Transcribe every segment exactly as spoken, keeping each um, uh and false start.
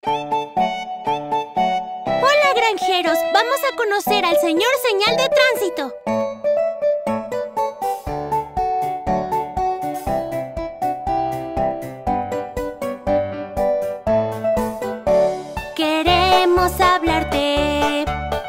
Hola, granjeros. Vamos a conocer al señor Señal de Tránsito. Queremos hablarte.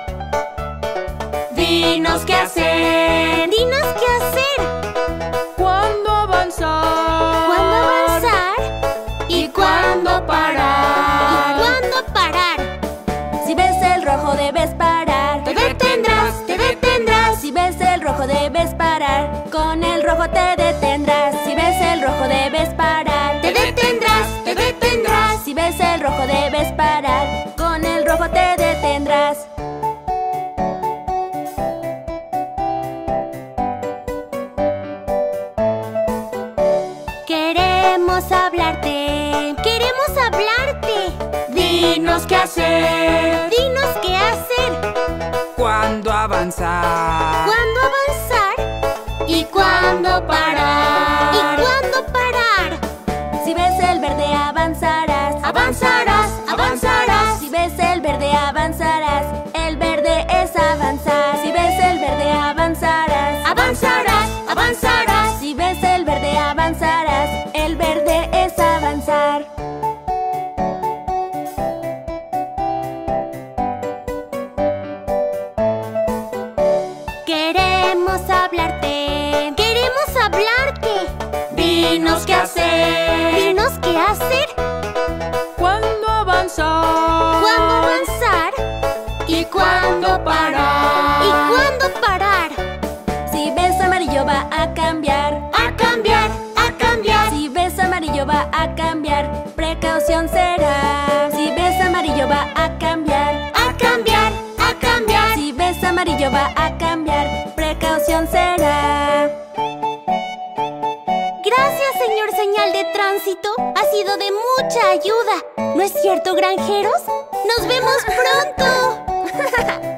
Dinos qué hacer. Dinos qué hacer. ¿Cuándo avanzar? ¿Cuándo avanzar? ¿Y cuándo parar? ¿Y cuándo parar? Si ves el rojo debes parar. Te detendrás, te detendrás. Si ves el rojo debes parar. Con el rojo te detendrás. Si ves el rojo debes parar. Te detendrás, te detendrás. Si ves el rojo debes parar. Con el rojo te detendrás. Queremos hablarte. Queremos hablarte. Dinos qué hacer. Dinos qué hacer. ¿Cuándo avanzar? ¿Cuándo avanzar? ¿Y cuándo parar? ¿Y cuándo parar? Si ves el verde avanzarás. Avanzarás, avanzarás. Si ves el verde avanzarás. El verde es avanzar. Si ves el verde avanzarás. Avanzarás, avanzarás. Si ves el verde avanzarás. El verde es avanzar. Queremos hablarte. Queremos hablarte. Dinos qué hacer. Dinos qué hacer. ¿Cuándo avanzar? ¿Cuándo avanzar? ¿Y cuándo parar? ¿Y cuándo parar? Si ves amarillo va a cambiar. A cambiar, a cambiar. Si ves amarillo va a cambiar. Precaución será. Si ves amarillo va a cambiar. A cambiar, a cambiar. Si ves amarillo va a cambiar. Precaución será. Gracias, señor Señal de Tránsito. Ha sido de mucha ayuda. ¿No es cierto, granjeros? ¡Nos vemos pronto!